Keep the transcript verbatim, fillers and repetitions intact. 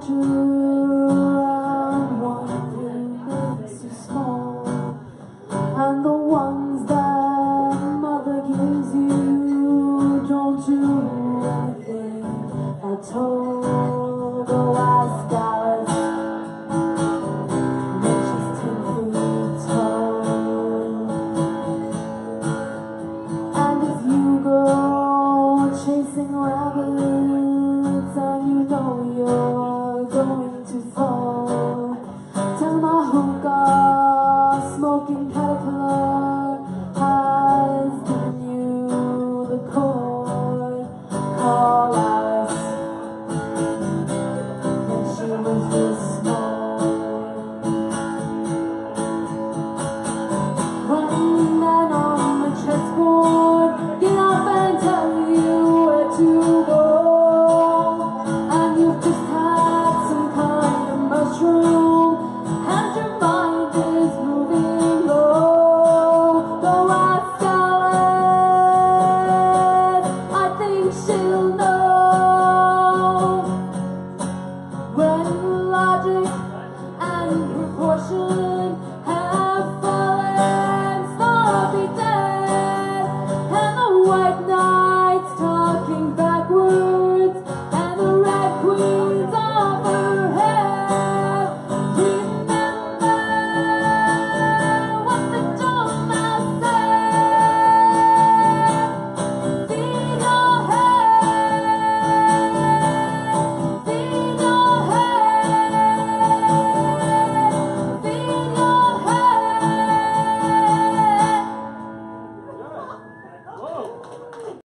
larger and one thing makes you small, and the ones that mother gives you don't do anything at all. Go ask Alice, and she's ten feet tall. And if you go chasing rabbits and you know